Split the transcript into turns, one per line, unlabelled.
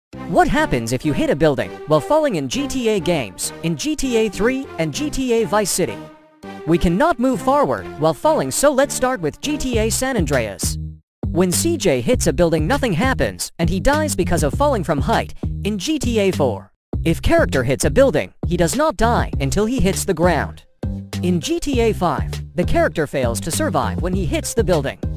What happens if you hit a building while falling in GTA games, in GTA 3 and GTA Vice City? We cannot move forward while falling, so let's start with GTA San Andreas. When CJ hits a building, nothing happens, and he dies because of falling from height in GTA 4. If character hits a building, he does not die until he hits the ground. In GTA 5, the character fails to survive when he hits the building.